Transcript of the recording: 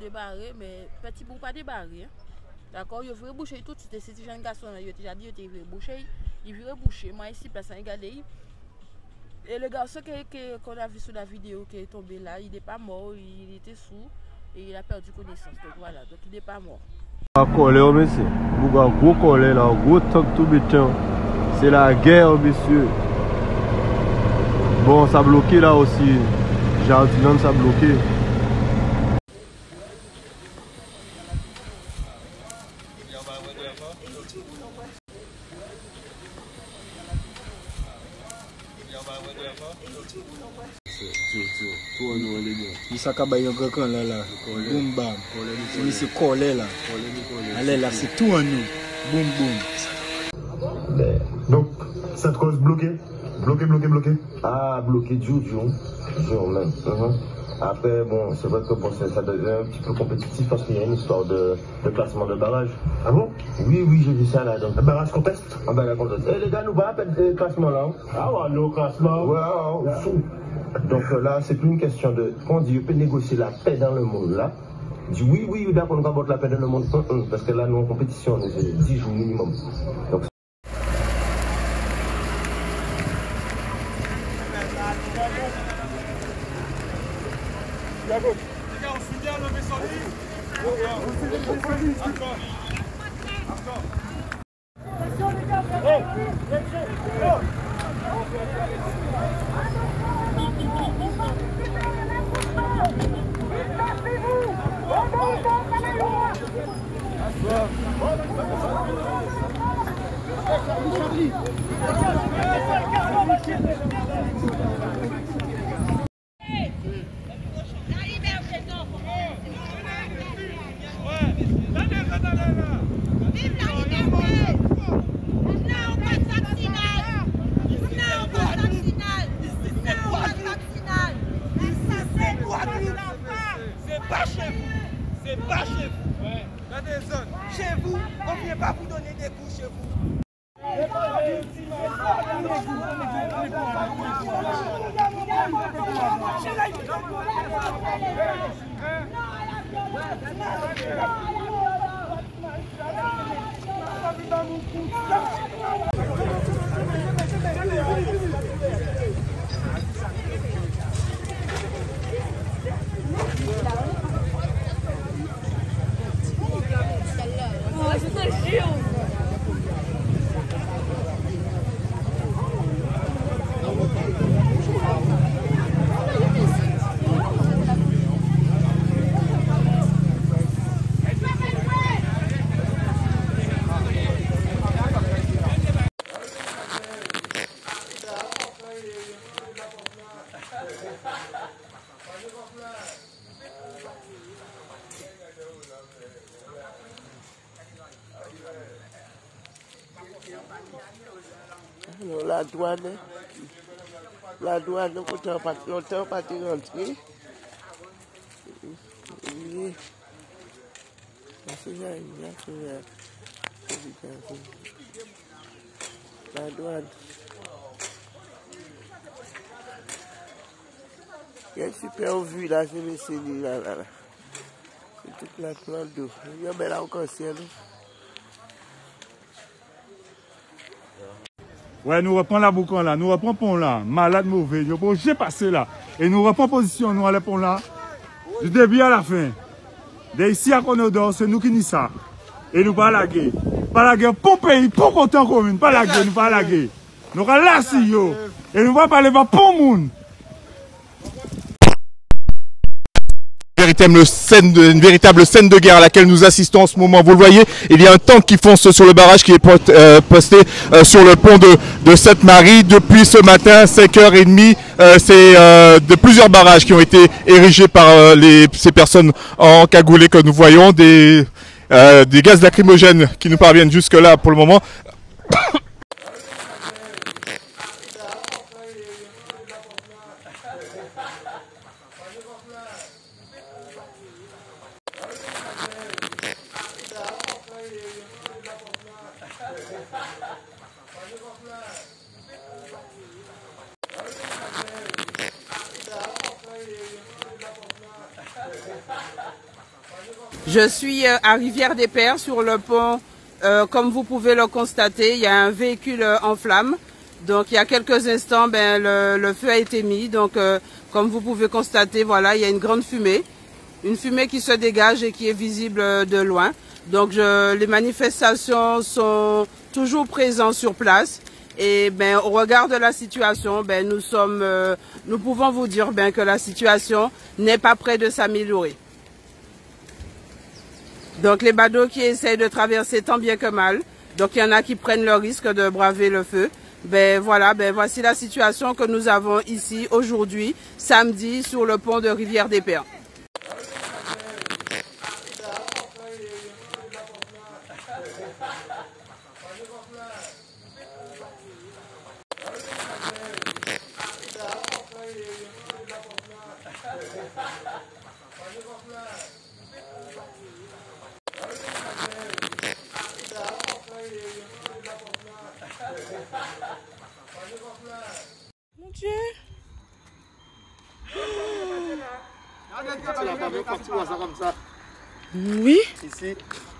débarré, mais petit bout pas débarré. D'accord, il veut boucher tout, c'était ces jeunes garçons, il a déjà dit qu'il veut boucher, il veut boucher. Moi ici, personne n'a regardé. Et le garçon qu'on a vu sur la vidéo qui est tombé là, il n'est pas mort, il était sourd et il a perdu connaissance. Donc voilà, donc il n'est pas mort. Colère, monsieur. Vous avez un gros colère là, un gros tank tout béton. C'est la guerre, monsieur. Bon, ça a bloqué là aussi. Jardin, ça a bloqué. Ça acaba de quelqu'un là, boum bam. C'est collé là. Allez là, c'est tout en nous. Boum boum. Donc, cette cause bloquée. Bloqué. Ah, bloqué jour même. Après, bon, c'est vrai que bon, ça devient un petit peu compétitif parce qu'il y a une histoire de classement de barrage. Ah bon? Oui, j'ai vu ça là. Donc. Un barrage conteste? Ah ben, la conteste. Eh les gars, nous va à peine le classement là. Ah ouais, le classement. Ouais, fou. Donc là, c'est plus une question de. Quand on dit, on peut négocier la paix dans le monde là. On dit oui, d'accord, on va avoir la paix dans le monde. Parce que là, nous en compétition, nous, c'est 10 jours minimum. Donc, C'est pas chez vous. Ouais. Dans des zones. Chez vous, on ne vient pas vous donner des coups chez vous. La douane, longtemps pas rentrer. Oui. La douane. Il y a une super vue là, c'est le CENI là. C'est toute la plante d'eau. Il y a belle encore ciel. Ouais, nous reprenons la boucan là, nous reprenons pont là, malade mauvais, j'ai passé là. Et nous reprenons position, nous allons pont là, du début à la fin. D'ici à Conodor, c'est nous qui n'y ça. Et nous pas la guerre. Pas la guerre pour pays, pour content commune, pas la guerre, nous pas la guerre. Nous allons là si yo. Et nous allons parler pour monde. Une véritable scène de guerre à laquelle nous assistons en ce moment. Vous le voyez, il y a un tank qui fonce sur le barrage qui est posté sur le pont de Sainte-Marie depuis ce matin, 5h30. C'est de plusieurs barrages qui ont été érigés par ces personnes encagoulées que nous voyons, des gaz lacrymogènes qui nous parviennent jusque là pour le moment. Je suis à Rivière-des-Pères sur le pont. Comme vous pouvez le constater, il y a un véhicule en flammes. Donc il y a quelques instants, le feu a été mis. Donc comme vous pouvez constater, voilà, il y a une grande fumée. Une fumée qui se dégage et qui est visible de loin. Donc les manifestations sont toujours présentes sur place. Et au regard de la situation, nous pouvons vous dire que la situation n'est pas près de s'améliorer. Donc les badauds qui essayent de traverser tant bien que mal. Donc il y en a qui prennent le risque de braver le feu. Voici la situation que nous avons ici aujourd'hui, samedi, sur le pont de Rivière-des-Pères. Mon Dieu. Oui. Ici.